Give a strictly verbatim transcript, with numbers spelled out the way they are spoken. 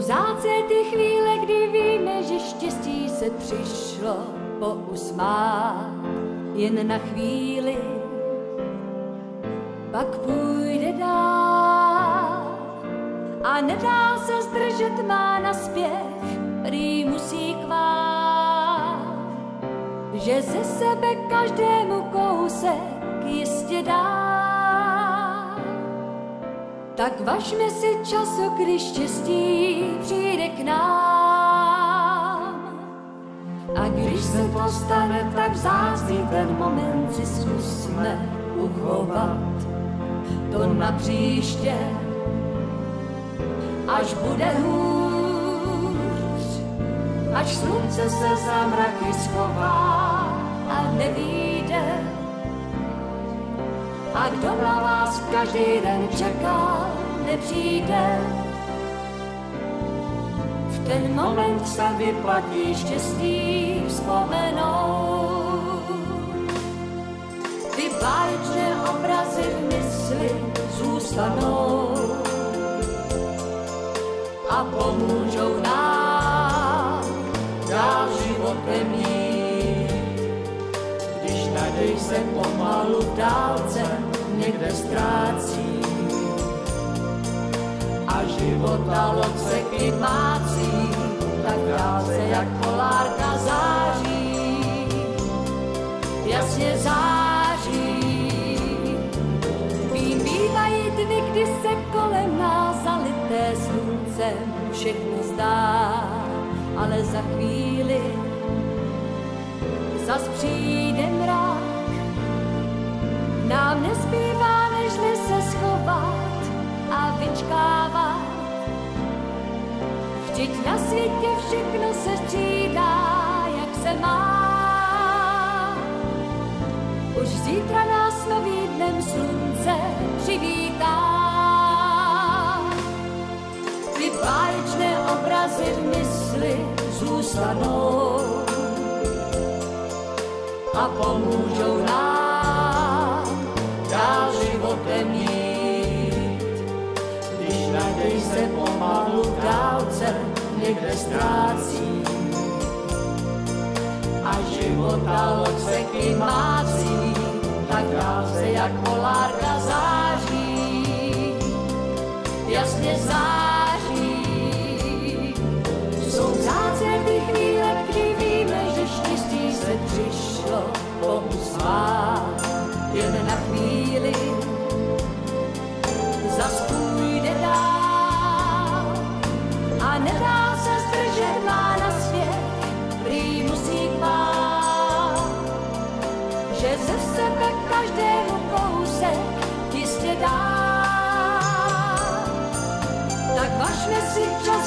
vzácné ty chvíle, kdy víme, že štěstí se přišlo pousmát jen na chvíli, pak půjde dál a nedá se zdržet, má naspěch, prý musí kvát, že ze sebe každému kousek jistě dá. Tak važme si času, když štěstí přijde k nám. A když se to stane, tak vzácný ten moment si zkusme uchovat. To na příště, až bude hůř, až slunce se za mraky schová a nevyjde. A kdo na vás každý den čeká, nepřijde. V ten moment se vyplatí štěstí vzpomenout. Ty báječné obrazy v mysli zůstanou a pomůžou nám dál životem jít. Když naděj se pomalu v dálce někde ztrácí a života loď se kymácí, tak dálce jak polárka září, jasně září. Vím, bývají dny, kdy se kolem nás zalité sluncem všechno zdá, ale za chvíli zas přijde mrak. Nám nezbývá, nežli se schovat a vyčkávat. Vždyť na světě všechno se střídá, jak se má. Už zítra nás nový dnem slunce přivítá. Ty báječné obrazy v mysli zůstanou a pomůžou nám dál životem jít. Když naděj se pomalu v dálce někde ztrácí a života loď se kymácí, tak dálce jak polárka září, jasně září. Jsou vzácné ty chvíle, kdy víme, že štěstí se přišlo pousmát jen na chvíli, zas půjde dál a nedá se zdržet, má na svět, prý musí kvát, že ze sebe každému kousek jistě dá. Tak važme si čas,